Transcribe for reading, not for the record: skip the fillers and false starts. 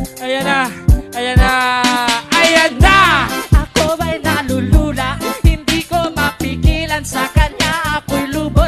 Ayan na. Ayan na. Ayan na. Ako ba'y nalulula? Hindi ko mapigilan sa kanya. Ako'y lubos